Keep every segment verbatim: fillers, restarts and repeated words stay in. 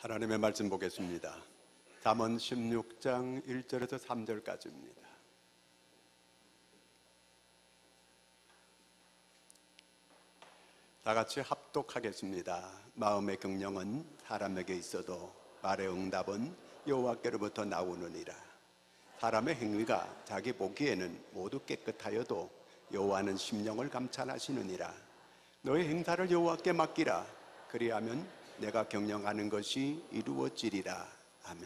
하나님의 말씀 보겠습니다. 잠언 십육 장 일 절에서 삼 절까지입니다. 다 같이 합독하겠습니다. 마음의 경영은 사람에게 있어도 말의 응답은 여호와께로부터 나오느니라. 사람의 행위가 자기 보기에는 모두 깨끗하여도 여호와는 심령을 감찰하시느니라. 너의 행사를 여호와께 맡기라. 그리하면 내가 경영하는 것이 이루어지리라. 아멘.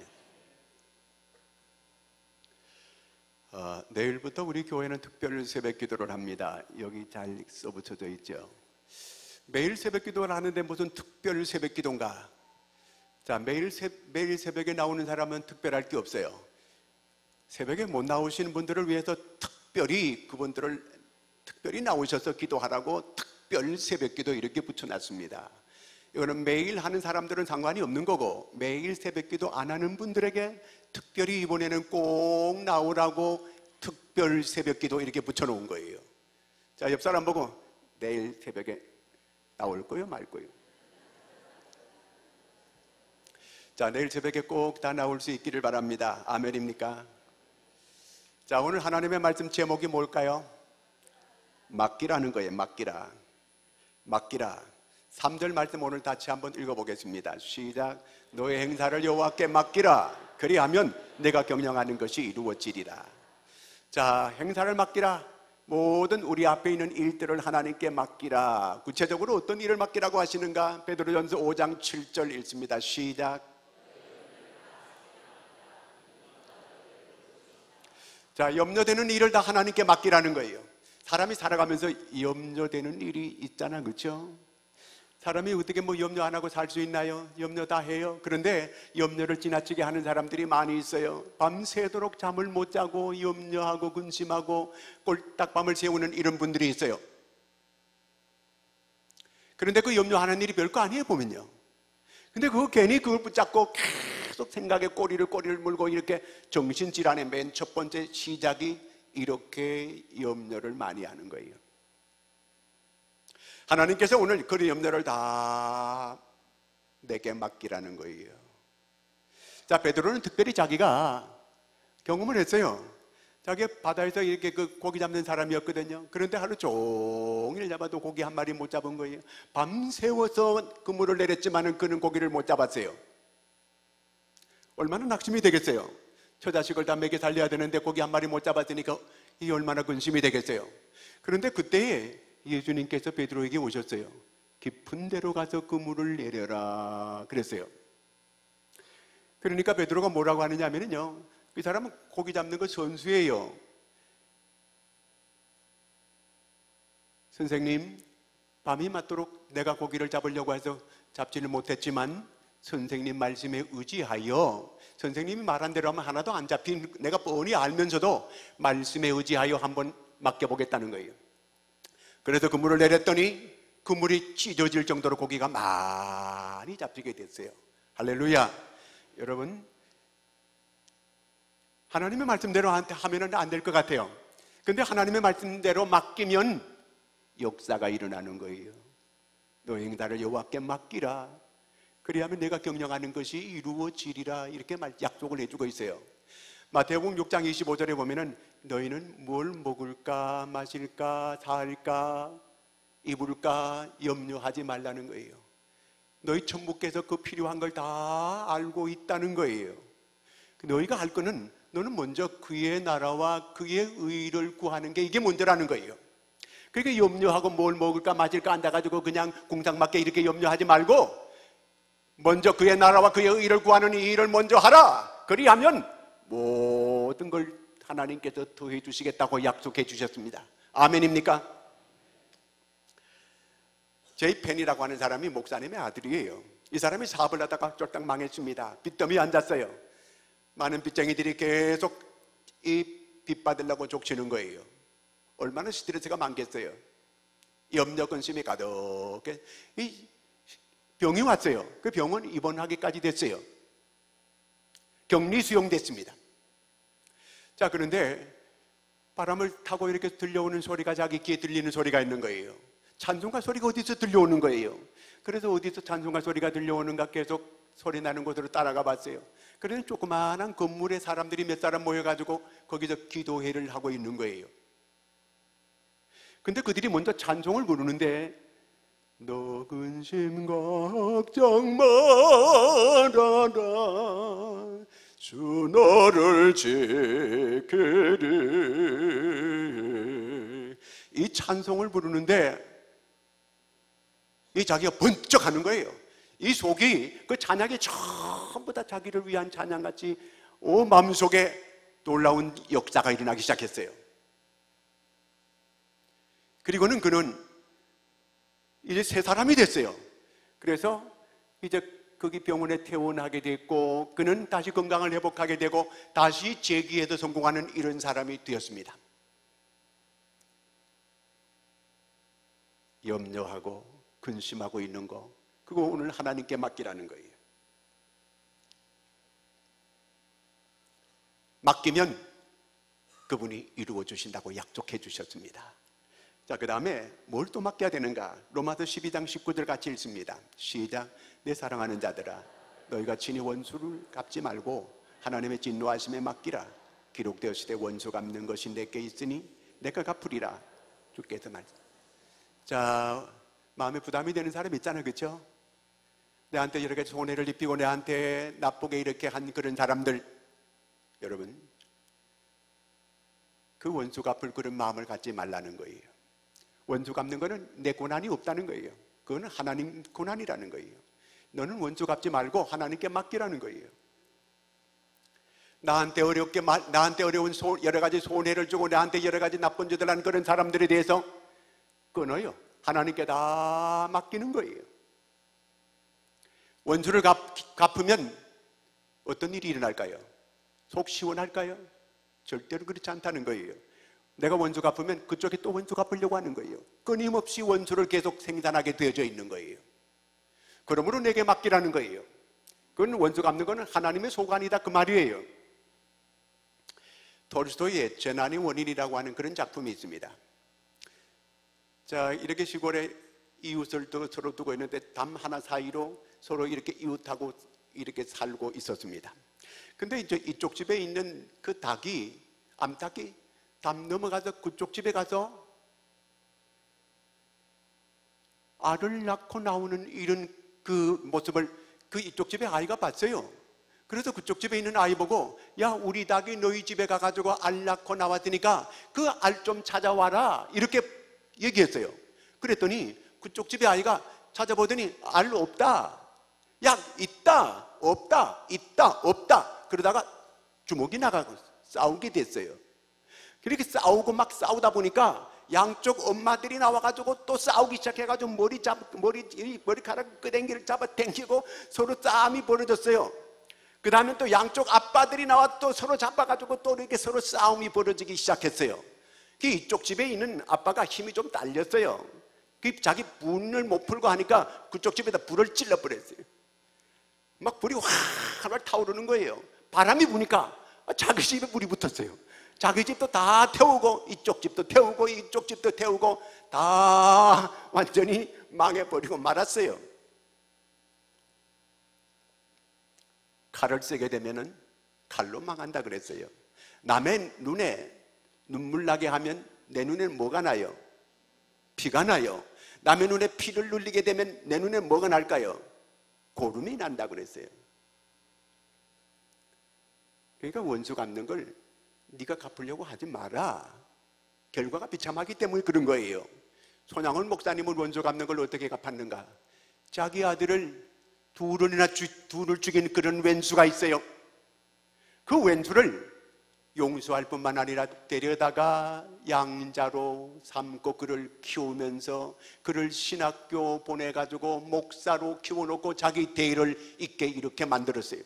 어, 내일부터 우리 교회는 특별 새벽 기도를 합니다. 여기 잘 써붙여져 있죠. 매일 새벽 기도를 하는데 무슨 특별 새벽 기도인가? 자, 매일, 새, 매일 새벽에 나오는 사람은 특별할 게 없어요. 새벽에 못 나오시는 분들을 위해서 특별히 그분들을 특별히 나오셔서 기도하라고 특별 새벽 기도 이렇게 붙여놨습니다. 이거는 매일 하는 사람들은 상관이 없는 거고, 매일 새벽 기도 안 하는 분들에게 특별히 이번에는 꼭 나오라고 특별 새벽 기도 이렇게 붙여놓은 거예요. 자, 옆 사람 보고 내일 새벽에 나올 거요 말 거요? 자, 내일 새벽에 꼭 다 나올 수 있기를 바랍니다. 아멘입니까? 자, 오늘 하나님의 말씀 제목이 뭘까요? 맡기라는 거예요. 맡기라. 맡기라. 삼 절 말씀 오늘 같이 한번 읽어보겠습니다. 시작. 너의 행사를 여호와께 맡기라. 그리하면 내가 경영하는 것이 이루어지리라. 자, 행사를 맡기라. 모든 우리 앞에 있는 일들을 하나님께 맡기라. 구체적으로 어떤 일을 맡기라고 하시는가? 베드로전서 오 장 칠 절 읽습니다. 시작. 자, 염려되는 일을 다 하나님께 맡기라는 거예요. 사람이 살아가면서 염려되는 일이 있잖아, 그렇죠? 사람이 어떻게 뭐 염려 안 하고 살 수 있나요? 염려 다 해요. 그런데 염려를 지나치게 하는 사람들이 많이 있어요. 밤새도록 잠을 못 자고 염려하고 근심하고 꼴딱밤을 새우는 이런 분들이 있어요. 그런데 그 염려하는 일이 별거 아니에요, 보면요. 근데 그거 괜히 그걸 붙잡고 계속 생각에 꼬리를 꼬리를 물고 이렇게 정신질환의 맨 첫 번째 시작이 이렇게 염려를 많이 하는 거예요. 하나님께서 오늘 그런 염려를 다 내게 맡기라는 거예요. 자, 베드로는 특별히 자기가 경험을 했어요. 자기 바다에서 이렇게 그 고기 잡는 사람이었거든요. 그런데 하루 종일 잡아도 고기 한 마리 못 잡은 거예요. 밤새워서 그물을 내렸지만은 그는 고기를 못 잡았어요. 얼마나 낙심이 되겠어요. 처자식을 다 먹여 살려야 되는데 고기 한 마리 못 잡았으니까 이게 얼마나 근심이 되겠어요. 그런데 그때에 예수님께서 베드로에게 오셨어요. 깊은 데로 가서 그물을 내려라 그랬어요. 그러니까 베드로가 뭐라고 하느냐 하면요, 이 사람은 고기 잡는 거 선수예요. 선생님, 밤이 맞도록 내가 고기를 잡으려고 해서 잡지를 못했지만 선생님 말씀에 의지하여, 선생님이 말한 대로 하면 하나도 안 잡힌 내가 뻔히 알면서도 말씀에 의지하여 한번 맡겨보겠다는 거예요. 그래서 그물을 내렸더니 그물이 찢어질 정도로 고기가 많이 잡히게 됐어요. 할렐루야. 여러분, 하나님의 말씀대로 하면 안 될 것 같아요. 근데 하나님의 말씀대로 맡기면 역사가 일어나는 거예요. 너의 행사를 여호와께 맡기라. 그리하면 내가 경영하는 것이 이루어지리라. 이렇게 약속을 해주고 있어요. 마태복음 육 장 이십오 절에 보면은 너희는 뭘 먹을까 마실까 살까 입을까 염려하지 말라는 거예요. 너희 천부께서 그 필요한 걸 다 알고 있다는 거예요. 너희가 할 거는 너는 먼저 그의 나라와 그의 의를 구하는 게 이게 먼저라는 거예요. 그러니까 염려하고 뭘 먹을까 마실까 앉아가지고 그냥 공상맞게 이렇게 염려하지 말고 먼저 그의 나라와 그의 의를 구하는 이 일을 먼저 하라. 그리하면 모든 걸 하나님께서 더해 주시겠다고 약속해 주셨습니다. 아멘입니까? 제이 펜이라고 하는 사람이 목사님의 아들이에요. 이 사람이 사업을 하다가 쫄딱 망했습니다. 빚더미에 앉았어요. 많은 빚쟁이들이 계속 이 빚 받으려고 족치는 거예요. 얼마나 스트레스가 많겠어요. 염려 근심이 가득해. 이 병이 왔어요. 그 병은 입원하기까지 됐어요. 격리 수용됐습니다. 자, 그런데 바람을 타고 이렇게 들려오는 소리가 자기 귀에 들리는 소리가 있는 거예요. 찬송가 소리가 어디서 들려오는 거예요. 그래서 어디서 찬송가 소리가 들려오는가 계속 소리 나는 곳으로 따라가 봤어요. 그런데 조그마한 건물에 사람들이 몇 사람 모여가지고 거기서 기도회를 하고 있는 거예요. 근데 그들이 먼저 찬송을 부르는데, 너 근심 걱정 말아라, 주 너를 지키리. 이 찬송을 부르는데 이 자기가 번쩍 하는 거예요. 이 속이, 그 찬양이 전부 다 자기를 위한 찬양같이 오 마음속에 놀라운 역사가 일어나기 시작했어요. 그리고는 그는 이제 새 사람이 됐어요. 그래서 이제 거기 병원에 퇴원하게 됐고, 그는 다시 건강을 회복하게 되고 다시 재기에도 성공하는 이런 사람이 되었습니다. 염려하고 근심하고 있는 거, 그거 오늘 하나님께 맡기라는 거예요. 맡기면 그분이 이루어 주신다고 약속해 주셨습니다. 자, 그 다음에 뭘 또 맡겨야 되는가? 로마서 십이 장 십구 절 같이 읽습니다. 시작. 내 사랑하는 자들아, 너희가 친히 원수를 갚지 말고 하나님의 진노하심에 맡기라. 기록되었으되 원수 갚는 것이 내게 있으니 내가 갚으리라. 주께서 말씀. 자, 마음에 부담이 되는 사람 있잖아요, 그렇죠? 내한테 이렇게 손해를 입히고 내한테 나쁘게 이렇게 한 그런 사람들, 여러분, 그 원수 갚을 그런 마음을 갖지 말라는 거예요. 원수 갚는 거는 내 고난이 없다는 거예요. 그거는 하나님 고난이라는 거예요. 너는 원수 갚지 말고 하나님께 맡기라는 거예요. 나한테 어렵게, 나한테 어려운 소, 여러 가지 손해를 주고 나한테 여러 가지 나쁜 짓을 하는 그런 사람들에 대해서 끊어요. 하나님께 다 맡기는 거예요. 원수를 갚, 갚으면 어떤 일이 일어날까요? 속 시원할까요? 절대로 그렇지 않다는 거예요. 내가 원수 갚으면 그쪽에 또 원수 갚으려고 하는 거예요. 끊임없이 원수를 계속 생산하게 되어져 있는 거예요. 그러므로 내게 맡기라는 거예요. 그건 원수 갚는 거는 하나님의 소관이다, 그 말이에요. 톨스토이의 재난의 원인이라고 하는 그런 작품이 있습니다. 자, 이렇게 시골에 이웃을 서로 두고 있는데 담 하나 사이로 서로 이렇게 이웃하고 이렇게 살고 있었습니다. 근데 이제 이쪽 집에 있는 그 닭이, 암탉이 담 넘어가서 그쪽 집에 가서 알을 낳고 나오는 이런 그 모습을 그 이쪽 집의 아이가 봤어요. 그래서 그쪽 집에 있는 아이 보고, 야, 우리 닭이 너희 집에 가가지고 알 낳고 나왔으니까 그 알 좀 찾아와라, 이렇게 얘기했어요. 그랬더니 그쪽 집의 아이가 찾아보더니 알 없다. 야, 있다, 없다, 있다, 없다. 그러다가 주먹이 나가고 싸우게 됐어요. 그렇게 싸우고 막 싸우다 보니까 양쪽 엄마들이 나와가지고 또 싸우기 시작해가지고 머리 잡, 머리, 머리카락 끄댕이를 잡아 당기고 서로 싸움이 벌어졌어요. 그 다음에 또 양쪽 아빠들이 나와 또 서로 잡아가지고 또 이렇게 서로 싸움이 벌어지기 시작했어요. 이쪽 집에 있는 아빠가 힘이 좀 딸렸어요. 자기 분을 못 풀고 하니까 그쪽 집에다 불을 찔러버렸어요. 막 불이 활활 타오르는 거예요. 바람이 부니까 자기 집에 불이 붙었어요. 자기 집도 다 태우고 이쪽 집도 태우고 이쪽 집도 태우고 다 완전히 망해버리고 말았어요. 칼을 쓰게 되면은 칼로 망한다 그랬어요. 남의 눈에 눈물 나게 하면 내 눈에는 뭐가 나요? 피가 나요. 남의 눈에 피를 흘리게 되면 내 눈에 뭐가 날까요? 고름이 난다 그랬어요. 그러니까 원수 갚는 걸 네가 갚으려고 하지 마라. 결과가 비참하기 때문에 그런 거예요. 손양원 목사님은 원수 갚는 걸 어떻게 갚았는가? 자기 아들을 둘이나 주, 둘을 죽인 그런 왼수가 있어요. 그 왼수를 용서할 뿐만 아니라 데려다가 양자로 삼고 그를 키우면서 그를 신학교 보내가지고 목사로 키워놓고 자기 대의를 있게 이렇게 만들었어요.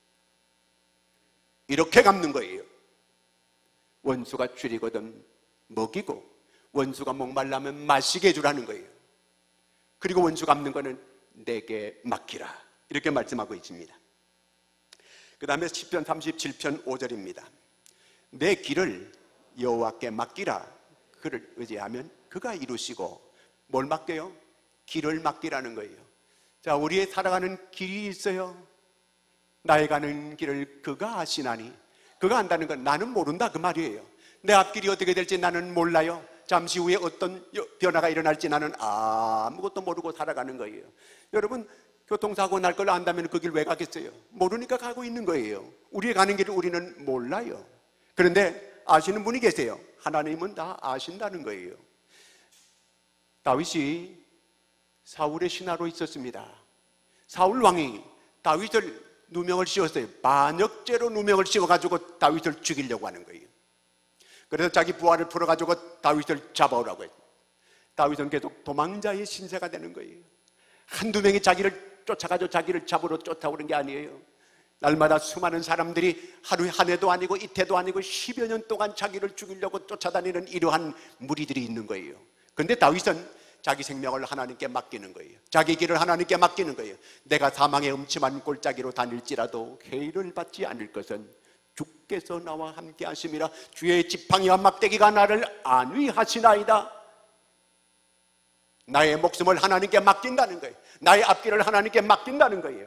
이렇게 갚는 거예요. 원수가 줄이거든 먹이고 원수가 목말라면 마시게 해주라는 거예요. 그리고 원수 갚는 거는 내게 맡기라, 이렇게 말씀하고 있습니다. 그 다음에 시편 삼십칠 편 오 절입니다. 내 길을 여호와께 맡기라. 그를 의지하면 그가 이루시고. 뭘 맡겨요? 길을 맡기라는 거예요. 자, 우리의 살아가는 길이 있어요. 나의 가는 길을 그가 아시나니. 그가 안다는 건 나는 모른다 그 말이에요. 내 앞길이 어떻게 될지 나는 몰라요. 잠시 후에 어떤 변화가 일어날지 나는 아무것도 모르고 살아가는 거예요. 여러분, 교통사고 날 걸 안다면 그 길 왜 가겠어요? 모르니까 가고 있는 거예요. 우리의 가는 길을 우리는 몰라요. 그런데 아시는 분이 계세요. 하나님은 다 아신다는 거예요. 다윗이 사울의 신하로 있었습니다. 사울 왕이 다윗을 누명을 씌웠어요. 반역죄로 누명을 씌워가지고 다윗을 죽이려고 하는 거예요. 그래서 자기 부하를 풀어가지고 다윗을 잡아오라고 했어요. 다윗은 계속 도망자의 신세가 되는 거예요. 한두 명이 자기를 쫓아가지고 자기를 잡으러 쫓아오는 게 아니에요. 날마다 수많은 사람들이 하루에 한 해도 아니고 이태도 아니고 십여 년 동안 자기를 죽이려고 쫓아다니는 이러한 무리들이 있는 거예요. 그런데 다윗은 자기 생명을 하나님께 맡기는 거예요. 자기 길을 하나님께 맡기는 거예요. 내가 사망의 음침한 골짜기로 다닐지라도 해를 받지 않을 것은 주께서 나와 함께 하심이라. 주의 지팡이와 막대기가 나를 안위하시나이다. 나의 목숨을 하나님께 맡긴다는 거예요. 나의 앞길을 하나님께 맡긴다는 거예요.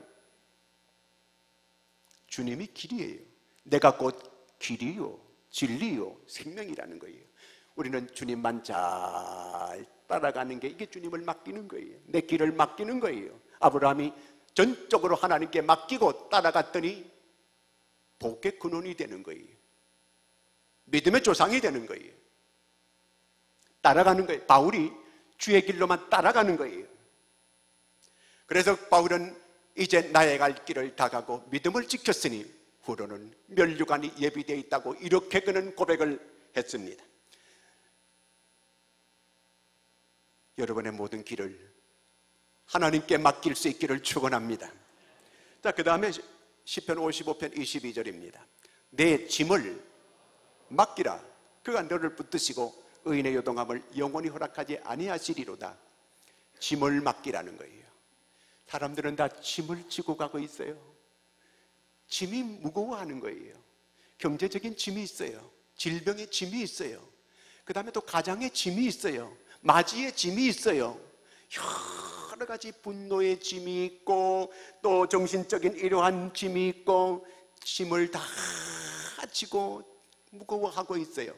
주님이 길이에요. 내가 곧 길이요 진리요 생명이라는 거예요. 우리는 주님만 잘 따라가는 게, 이게 주님을 맡기는 거예요. 내 길을 맡기는 거예요. 아브라함이 전적으로 하나님께 맡기고 따라갔더니 복의 근원이 되는 거예요. 믿음의 조상이 되는 거예요. 따라가는 거예요. 바울이 주의 길로만 따라가는 거예요. 그래서 바울은 이제 나의 갈 길을 다 가고 믿음을 지켰으니 후로는 면류관이 예비되어 있다고 이렇게 그는 고백을 했습니다. 여러분의 모든 길을 하나님께 맡길 수 있기를 축원합니다. 자, 그 다음에 시편 오십오 편 이십이 절입니다. 내 짐을 맡기라. 그가 너를 붙드시고 의인의 요동함을 영원히 허락하지 아니하시리로다. 짐을 맡기라는 거예요. 사람들은 다 짐을 지고 가고 있어요. 짐이 무거워하는 거예요. 경제적인 짐이 있어요. 질병의 짐이 있어요. 그 다음에 또 가장의 짐이 있어요. 맞이의 짐이 있어요. 여러 가지 분노의 짐이 있고 또 정신적인 이러한 짐이 있고 짐을 다 지고 무거워하고 있어요.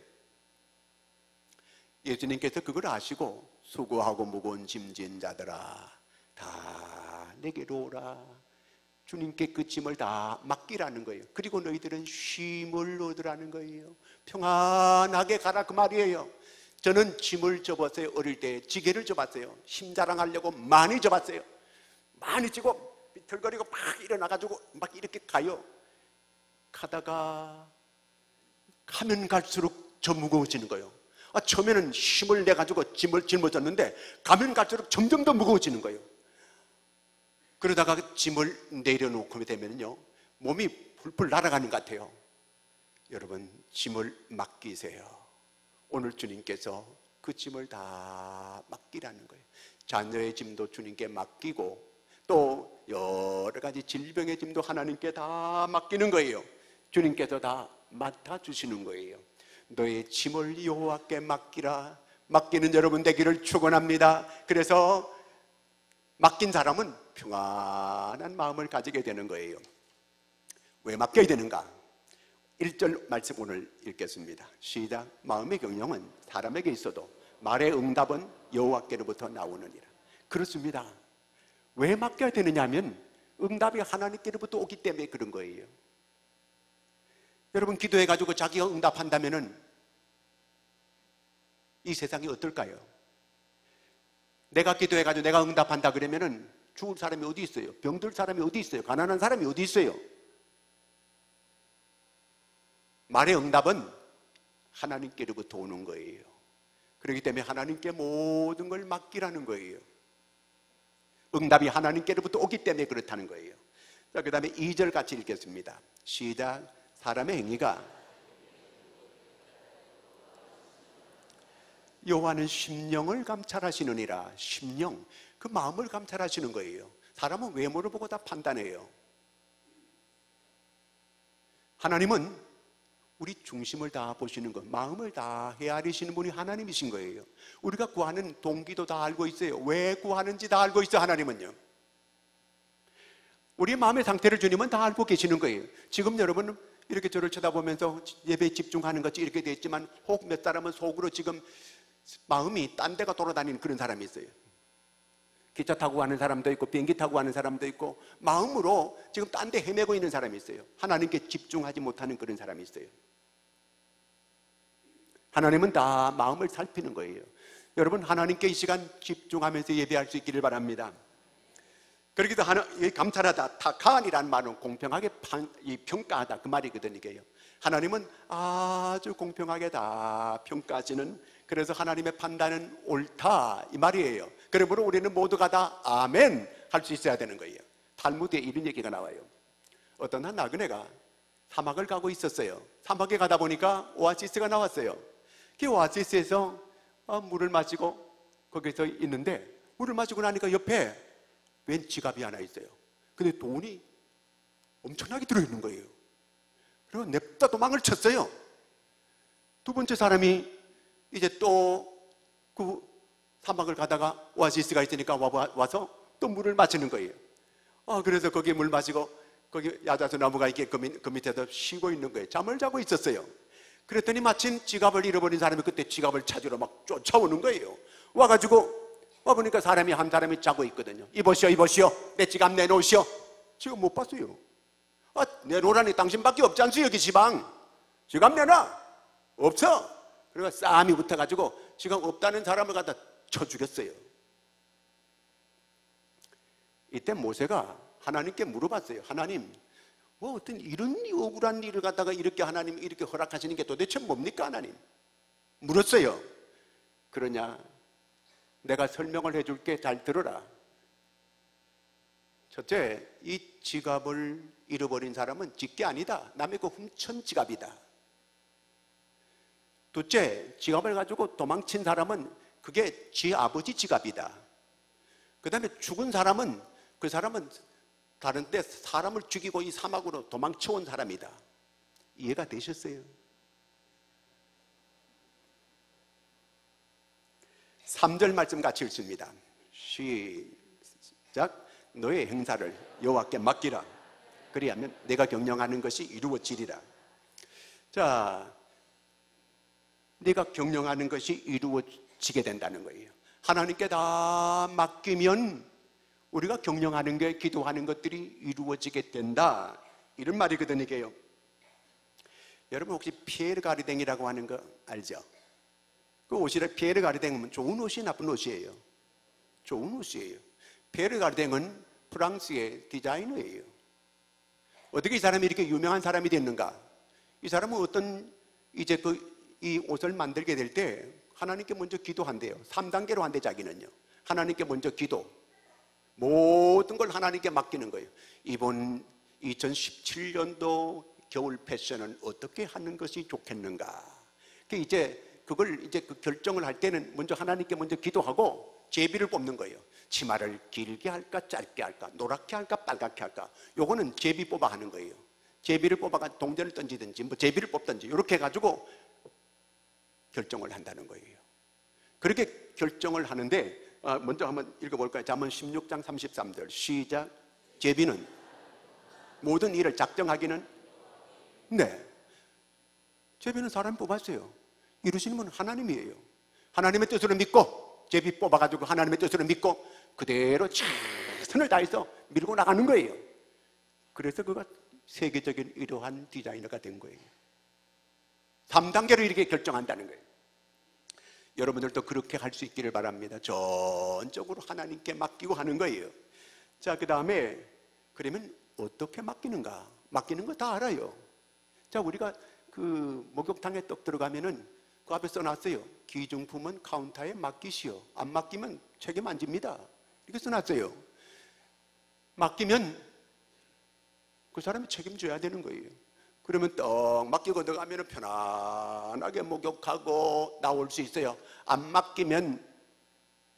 예수님께서 그걸 아시고 수고하고 무거운 짐진 자들아 다 내게로 오라. 주님께 그 짐을 다 맡기라는 거예요. 그리고 너희들은 쉼을 얻으라는 거예요. 평안하게 가라 그 말이에요. 저는 짐을 져봤어요. 어릴 때 지게를 져봤어요. 힘 자랑하려고 많이 져봤어요. 많이 지고 비틀거리고 막 일어나가지고 막 이렇게 가요. 가다가 가면 갈수록 저 무거워지는 거예요. 아, 처음에는 힘을 내가지고 짐을 짊어졌는데 가면 갈수록 점점 더 무거워지는 거예요. 그러다가 짐을 내려놓고 되면요 몸이 풀풀 날아가는 것 같아요. 여러분, 짐을 맡기세요. 오늘 주님께서 그 짐을 다 맡기라는 거예요. 자녀의 짐도 주님께 맡기고 또 여러 가지 질병의 짐도 하나님께 다 맡기는 거예요. 주님께서 다 맡아주시는 거예요. 너의 짐을 여호와께 맡기라. 맡기는 여러분 되기를 축원합니다. 그래서 맡긴 사람은 평안한 마음을 가지게 되는 거예요. 왜 맡겨야 되는가? 일 절 말씀 오늘 읽겠습니다. 시작. 마음의 경영은 사람에게 있어도 말의 응답은 여호와께로부터 나오느니라. 그렇습니다. 왜 맡겨야 되느냐 하면 응답이 하나님께로부터 오기 때문에 그런 거예요. 여러분, 기도해가지고 자기가 응답한다면은 이 세상이 어떨까요? 내가 기도해가지고 내가 응답한다 그러면은 죽을 사람이 어디 있어요? 병들 사람이 어디 있어요? 가난한 사람이 어디 있어요? 말의 응답은 하나님께로부터 오는 거예요. 그렇기 때문에 하나님께 모든 걸 맡기라는 거예요. 응답이 하나님께로부터 오기 때문에 그렇다는 거예요. 자, 그 다음에 이 절 같이 읽겠습니다. 시작. 사람의 행위가 여호와는 심령을 감찰하시느니라. 심령, 그 마음을 감찰하시는 거예요. 사람은 외모를 보고 다 판단해요. 하나님은 우리 중심을 다 보시는 것, 마음을 다 헤아리시는 분이 하나님이신 거예요. 우리가 구하는 동기도 다 알고 있어요. 왜 구하는지 다 알고 있어요. 하나님은요. 우리 마음의 상태를 주님은 다 알고 계시는 거예요. 지금 여러분은 이렇게 저를 쳐다보면서 예배에 집중하는 것이 이렇게 돼 있지만 혹 몇 사람은 속으로 지금 마음이 딴 데가 돌아다니는 그런 사람이 있어요. 기차 타고 가는 사람도 있고 비행기 타고 가는 사람도 있고 마음으로 지금 딴 데 헤매고 있는 사람이 있어요. 하나님께 집중하지 못하는 그런 사람이 있어요. 하나님은 다 마음을 살피는 거예요. 여러분, 하나님께 이 시간 집중하면서 예배할 수 있기를 바랍니다. 그러기도 하나, 감찰하다, 타칸이라는 말은 공평하게 판, 이 평가하다 그 말이거든요. 이게요. 하나님은 아주 공평하게 다 평가하시는, 그래서 하나님의 판단은 옳다 이 말이에요. 그러므로 우리는 모두가 다 아멘 할 수 있어야 되는 거예요. 탈무드에 이런 얘기가 나와요. 어떤 한 나그네가 사막을 가고 있었어요. 사막에 가다 보니까 오아시스가 나왔어요. 그 오아시스에서 물을 마시고 거기서 있는데, 물을 마시고 나니까 옆에 웬 지갑이 하나 있어요. 근데 돈이 엄청나게 들어있는 거예요. 그리고 냅다 도망을 쳤어요. 두 번째 사람이 이제 또 그 사막을 가다가 오아시스가 있으니까 와서 또 물을 마시는 거예요. 아, 그래서 거기 물 마시고 거기 야자수 나무가 이렇게 그 밑에서 쉬고 있는 거예요. 잠을 자고 있었어요. 그랬더니 마침 지갑을 잃어버린 사람이 그때 지갑을 찾으러 막 쫓아오는 거예요. 와가지고 와보니까 사람이 한 사람이 자고 있거든요. 이보시오, 이보시오, 내 지갑 내놓으시오. 지금 못 봤어요. 아, 내놓으라니 당신밖에 없지 않소 여기 지방. 지갑 내놔. 없어. 그래서 싸움이 붙어가지고 지갑 없다는 사람을 갖다 쳐 죽였어요. 이때 모세가 하나님께 물어봤어요. 하나님, 뭐 어떤 이런 억울한 일을 갖다가 이렇게 하나님 이렇게 허락하시는 게 도대체 뭡니까 하나님? 물었어요. 그러냐? 내가 설명을 해줄게. 잘 들어라. 첫째, 이 지갑을 잃어버린 사람은 직계 아니다. 남의 그 훔친 지갑이다. 둘째, 지갑을 가지고 도망친 사람은 그게 지 아버지 지갑이다. 그 다음에 죽은 사람은 그 사람은 다른 데 사람을 죽이고 이 사막으로 도망쳐온 사람이다. 이해가 되셨어요? 삼 절 말씀 같이 읽습니다. 시작. 너의 행사를 여호와께 맡기라. 그리하면 내가 경영하는 것이 이루어지리라. 자, 내가 경영하는 것이 이루어지게 된다는 거예요. 하나님께 다 맡기면 우리가 경영하는 게, 기도하는 것들이 이루어지게 된다, 이런 말이거든요. 이게요. 여러분 혹시 피에르 가르댕이라고 하는 거 알죠? 그 옷이래. 피에르 가르댕은 좋은 옷이 나쁜 옷이에요. 좋은 옷이에요. 피에르 가르댕은 프랑스의 디자이너예요. 어떻게 이 사람이 이렇게 유명한 사람이 됐는가? 이 사람은 어떤 이제 그 이 옷을 만들게 될 때 하나님께 먼저 기도한대요. 삼 단계로 한대. 자기는요, 하나님께 먼저 기도, 모든 걸 하나님께 맡기는 거예요. 이번 이천십칠 년도 겨울 패션은 어떻게 하는 것이 좋겠는가? 이제 그걸 이제 그 결정을 할 때는 먼저 하나님께 먼저 기도하고 제비를 뽑는 거예요. 치마를 길게 할까 짧게 할까, 노랗게 할까 빨갛게 할까, 요거는 제비 뽑아 하는 거예요. 제비를 뽑아가 동전을 던지든지 뭐 제비를 뽑든지 이렇게 해가지고 결정을 한다는 거예요. 그렇게 결정을 하는데, 먼저 한번 읽어볼까요? 잠언 십육 장 삼십삼 절 시작. 제비는 모든 일을 작정하기는, 네, 제비는 사람 뽑았어요. 이루시는 분은 하나님이에요. 하나님의 뜻으로 믿고, 제비 뽑아가지고 하나님의 뜻으로 믿고 그대로 최선을 다해서 밀고 나가는 거예요. 그래서 그가 세계적인 이러한 디자이너가 된 거예요. 삼 단계로 이렇게 결정한다는 거예요. 여러분들도 그렇게 할 수 있기를 바랍니다. 전적으로 하나님께 맡기고 하는 거예요. 자, 그 다음에 그러면 어떻게 맡기는가? 맡기는 거 다 알아요. 자, 우리가 그 목욕탕에 떡 들어가면은 그 앞에 써놨어요. 기중품은 카운터에 맡기시오. 안 맡기면 책임 안 집니다. 이렇게 써놨어요. 맡기면 그 사람이 책임져야 되는 거예요. 그러면 떡 맡기고 들어가면 편안하게 목욕하고 나올 수 있어요. 안 맡기면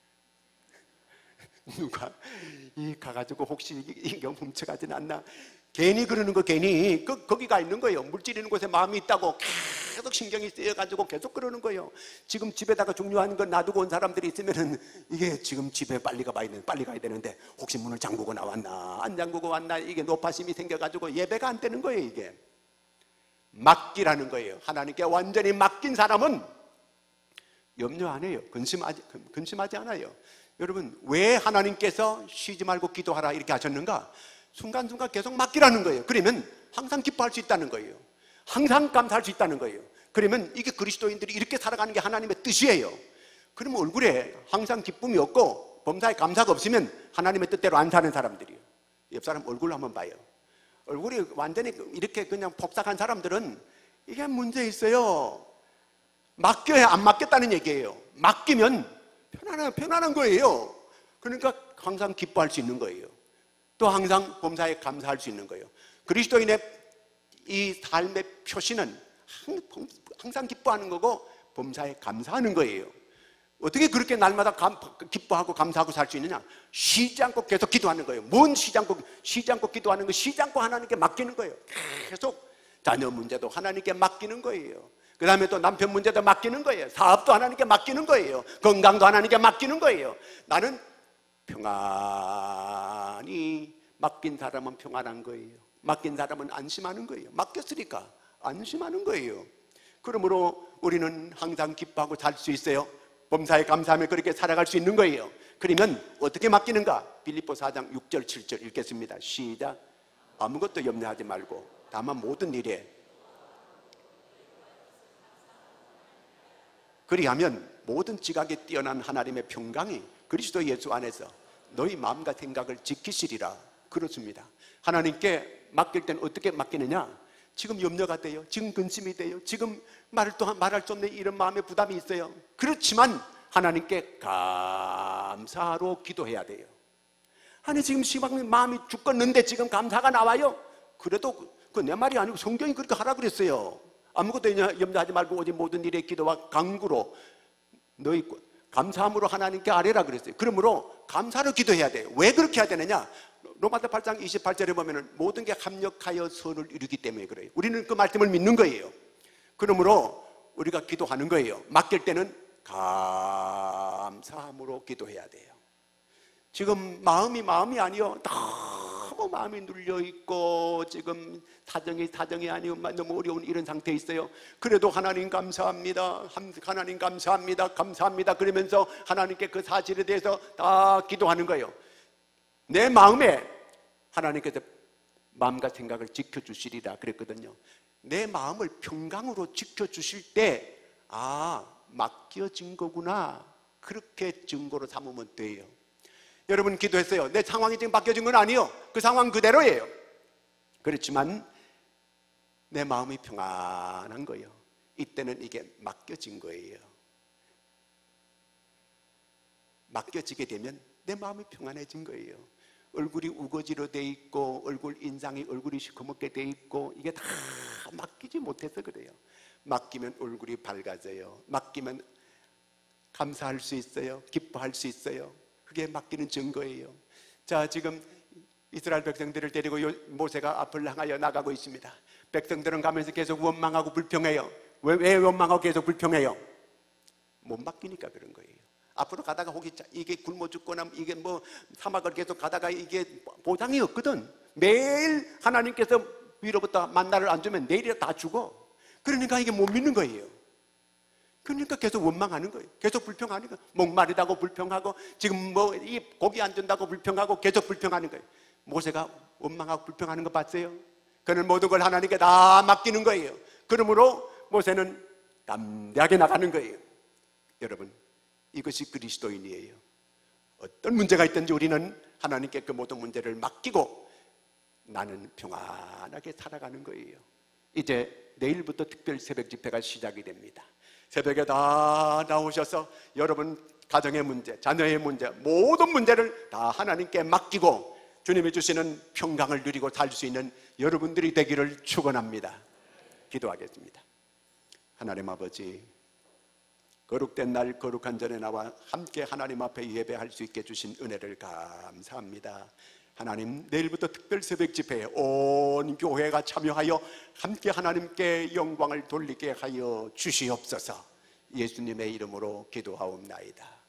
누가 이 가가지고 혹시 이거 훔쳐가진 않나, 괜히 그러는 거, 괜히 그, 거기가 있는 거예요. 물질 있는 곳에 마음이 있다고 계속 신경이 쓰여가지고 계속 그러는 거예요. 지금 집에다가 중요한 건 놔두고 온 사람들이 있으면은 이게 지금 집에 빨리 가봐야 되는, 빨리 가야 되는데 혹시 문을 잠그고 나왔나 안 잠그고 왔나, 이게 노파심이 생겨가지고 예배가 안 되는 거예요. 이게 맡기라는 거예요. 하나님께 완전히 맡긴 사람은 염려 안 해요. 근심하지, 근심하지 않아요. 여러분, 왜 하나님께서 쉬지 말고 기도하라 이렇게 하셨는가? 순간순간 계속 맡기라는 거예요. 그러면 항상 기뻐할 수 있다는 거예요. 항상 감사할 수 있다는 거예요. 그러면 이게 그리스도인들이 이렇게 살아가는 게 하나님의 뜻이에요. 그러면 얼굴에 항상 기쁨이 없고 범사에 감사가 없으면 하나님의 뜻대로 안 사는 사람들이에요. 옆 사람 얼굴을 한번 봐요. 얼굴이 완전히 이렇게 그냥 폭삭한 사람들은 이게 문제 있어요. 맡겨야 안 맡겼다는 얘기예요. 맡기면 편안한, 편안한 거예요. 그러니까 항상 기뻐할 수 있는 거예요. 또 항상 범사에 감사할 수 있는 거예요. 그리스도인의 이 삶의 표시는 항상 기뻐하는 거고 범사에 감사하는 거예요. 어떻게 그렇게 날마다 감, 기뻐하고 감사하고 살 수 있느냐? 쉬지 않고 계속 기도하는 거예요. 뭔 쉬지 않고, 쉬지 않고 기도하는 거, 쉬지 않고 하나님께 맡기는 거예요. 계속 자녀 문제도 하나님께 맡기는 거예요. 그 다음에 또 남편 문제도 맡기는 거예요. 사업도 하나님께 맡기는 거예요. 건강도 하나님께 맡기는 거예요. 나는 평안이, 맡긴 사람은 평안한 거예요. 맡긴 사람은 안심하는 거예요. 맡겼으니까 안심하는 거예요. 그러므로 우리는 항상 기뻐하고 살 수 있어요. 범사에 감사하며 그렇게 살아갈 수 있는 거예요. 그러면 어떻게 맡기는가? 빌립보 사 장 육 절 칠 절 읽겠습니다. 시작. 아무것도 염려하지 말고 다만 모든 일에 그리하면 모든 지각에 뛰어난 하나님의 평강이 그리스도 예수 안에서 너희 마음과 생각을 지키시리라. 그렇습니다. 하나님께 맡길 때는 어떻게 맡기느냐? 지금 염려가 돼요. 지금 근심이 돼요. 지금 말을 또 말할 수 없는 이런 마음의 부담이 있어요. 그렇지만 하나님께 감사로 기도해야 돼요. 아니 지금 시방 마음이 죽겠는데 지금 감사가 나와요? 그래도 그 내 말이 아니고 성경이 그렇게 하라 그랬어요. 아무것도 염려하지 말고 오직 모든 일에 기도와 간구로 너희 감사함으로 하나님께 아뢰라 그랬어요. 그러므로 감사로 기도해야 돼요. 왜 그렇게 해야 되느냐? 로마서 팔 장 이십팔 절에 보면은 모든 게 합력하여 선을 이루기 때문에 그래요. 우리는 그 말씀을 믿는 거예요. 그러므로 우리가 기도하는 거예요. 맡길 때는 감사함으로 기도해야 돼요. 지금 마음이 마음이 아니요. 너무 마음이 눌려있고 지금 사정이 사정이 아니고 너무 어려운 이런 상태에 있어요. 그래도 하나님 감사합니다. 하나님 감사합니다. 감사합니다. 그러면서 하나님께 그 사실에 대해서 다 기도하는 거예요. 내 마음에 하나님께서 마음과 생각을 지켜주시리라 그랬거든요. 내 마음을 평강으로 지켜주실 때 아, 맡겨진 거구나, 그렇게 증거로 삼으면 돼요. 여러분 기도했어요. 내 상황이 지금 바뀌어진 건 아니에요. 그 상황 그대로예요. 그렇지만 내 마음이 평안한 거예요. 이때는 이게 맡겨진 거예요. 맡겨지게 되면 내 마음이 평안해진 거예요. 얼굴이 우거지로 돼 있고 얼굴 인상이 얼굴이 시커멓게 돼 있고 이게 다 맡기지 못해서 그래요. 맡기면 얼굴이 밝아져요. 맡기면 감사할 수 있어요. 기뻐할 수 있어요. 그게 맡기는 증거예요. 자, 지금 이스라엘 백성들을 데리고 모세가 앞을 향하여 나가고 있습니다. 백성들은 가면서 계속 원망하고 불평해요. 왜, 왜 원망하고 계속 불평해요? 못 맡기니까 그런 거예요. 앞으로 가다가 혹시 이게 굶어 죽거나 이게 뭐 사막을 계속 가다가 이게 보장이 없거든. 매일 하나님께서 위로부터 만나를 안 주면 내일이라 다 죽어. 그러니까 이게 못 믿는 거예요. 그러니까 계속 원망하는 거예요. 계속 불평하니까 목마르다고 불평하고 지금 뭐 이 고기 안 준다고 불평하고 계속 불평하는 거예요. 모세가 원망하고 불평하는 거 봤어요? 그는 모든 걸 하나님께 다 맡기는 거예요. 그러므로 모세는 담대하게 나가는 거예요. 여러분, 이것이 그리스도인이에요. 어떤 문제가 있든지 우리는 하나님께 그 모든 문제를 맡기고 나는 평안하게 살아가는 거예요. 이제 내일부터 특별 새벽 집회가 시작이 됩니다. 새벽에 다 나오셔서 여러분 가정의 문제, 자녀의 문제, 모든 문제를 다 하나님께 맡기고 주님이 주시는 평강을 누리고 살 수 있는 여러분들이 되기를 축원합니다. 기도하겠습니다. 하나님 아버지, 거룩된 날 거룩한 전에 나와 함께 하나님 앞에 예배할 수 있게 주신 은혜를 감사합니다. 하나님, 내일부터 특별 새벽 집회에 온 교회가 참여하여 함께 하나님께 영광을 돌리게 하여 주시옵소서. 예수님의 이름으로 기도하옵나이다.